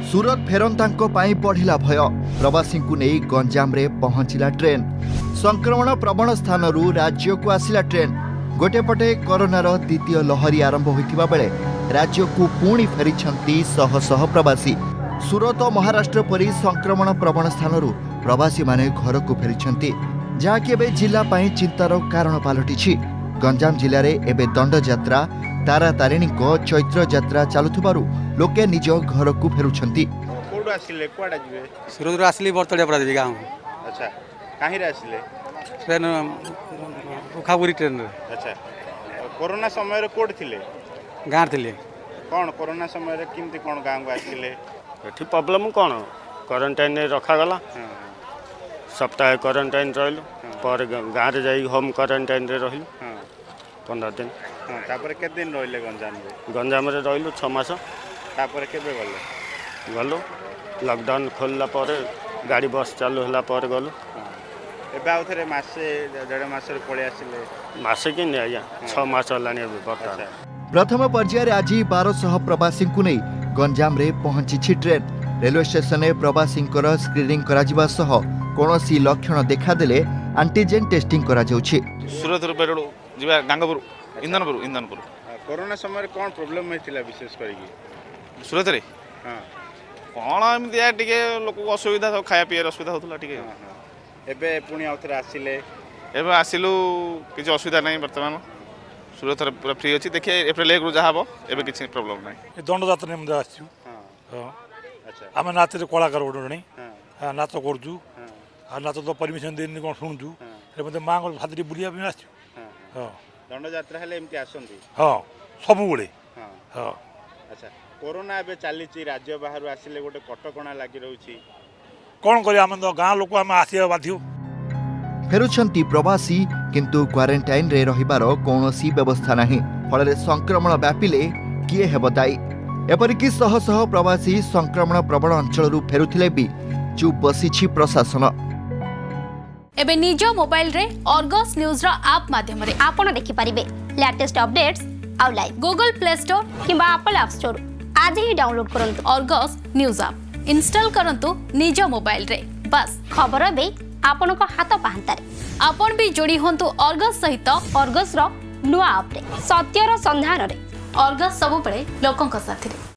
सूरत फेरंतांको पाई बढ़िला भय प्रवासी को नहीं गंजाम रे पहुंचला ट्रेन संक्रमण प्रवण स्थान राज्य को आसिला ट्रेन गोटे पटे कोरोनार द्वितीय लहरी आरंभ होइथिबा बेले राज्य को पुणी फेरिछंती शह शह प्रवासी सूरत महाराष्ट्र परी संक्रमण प्रवण स्थान प्रवासी माने घर को फेरिछंती जहाँकि एबे जिला पाई चिंतार कारण पलटिछि। गंजाम जिले में एवं दंड यात्रा तारा तारिणी को चैत्र यात्रा चलुथिबारु लोके निज घर को फेरुछंती। कोडू आसिले कोडा जिवे सूरत आसिली बरतड़िया पड़ा देवी गांव। अच्छा काहे रे आसिले ट्रेन उखापुरी ट्रेन रे। अच्छा कोरोना समय रे कोड थिले गां थिले कोन कोरोना समय रे किमती कोन गांव को आसिले एठी प्रॉब्लम कोन क्वारंटाइन रे रखा गला सप्ताह क्वारंटाइन रहलु पर गां रे जाई होम क्वारंटाइन रे रहलु 15 दिन। तापर के दिन रहले गंजाम रे रहलु 6 मास। तापर केबे गले गलो लॉकडाउन खोलला पर गाड़ी बस चालू होला पर गलो एबे आउथरे मासे डेढ़ मास रे पळे आसिले मासे कि नै आया 6 मास हलानी एबे बता। प्रथम पर्यायर आज 1200 प्रवासी को नहीं गंजाम रे पहुंची ट्रेन रेलवे स्टेशन में प्रवासी स्क्रीनिंग करा जिबा सह कोनोसी लक्षण देखा देले एंटीजन टेस्टिंग करा जाउछि। सूरत रे पेरडो जिबा गांगपुर इंधनपुर कोरोना समय कोन प्रॉब्लम होइतिला विशेष करी सूरत रे हां कोन एमतिया टिके लोक को असुविधा खाया पिया असुविधा होतला टिके एबे पुणी आउथरे आसिले एबे आसिलु किछ असुविधा नै वर्तमान सूरत रे पूरा फ्री अछि देखिए अप्रैल 1 रु जा हबो एबे किछ प्रॉब्लम नै। दंड यात्रा ने आछु हां अच्छा आमे नाच रे कलाकार ओडणी हां नाच करजु हां नाच तो परमिशन देनी कोन सुनजु रे मते मांगल भादरी बुलिया भी आछु हां दंड यात्रा हेले एमती आसंती हां सब गुळे हां हां अच्छा कोरोना एबे चालीची राज्य बाहर आसिले गोटे कटकणा लागि रहउची कोन करी आमे तो गां लोक आमे आसिया बाध्य फेरुछंती प्रवासी किंतु क्वारंटाइन रे रहिबार कोनोसी व्यवस्था नाही फल संक्रमण व्यापिले किए हेब दायी एपरिकी शह शह प्रवासी संक्रमण प्रवण अंचल फेरुथिले भी चुप बसिछि प्रशासन। एबे निज मोबाइल रे अर्गस न्यूज रो ऐप माध्यम रे आपण देखि परिबे लेटेस्ट अपडेट्स आउ लाइव गूगल प्ले स्टोर किबा एप्पल ऐप स्टोर आज ही डाउनलोड करंतु अर्गस न्यूज ऐप इंस्टॉल करंतु निज मोबाइल रे बस खबर बे आपण को हाथ पाहंतारे आपण भी जोड़ी होंतु अर्गस सहित अर्गस रो नुआ ऐप रे सत्यर संधान रे अर्गस सब पळे लोकन का साथी रे।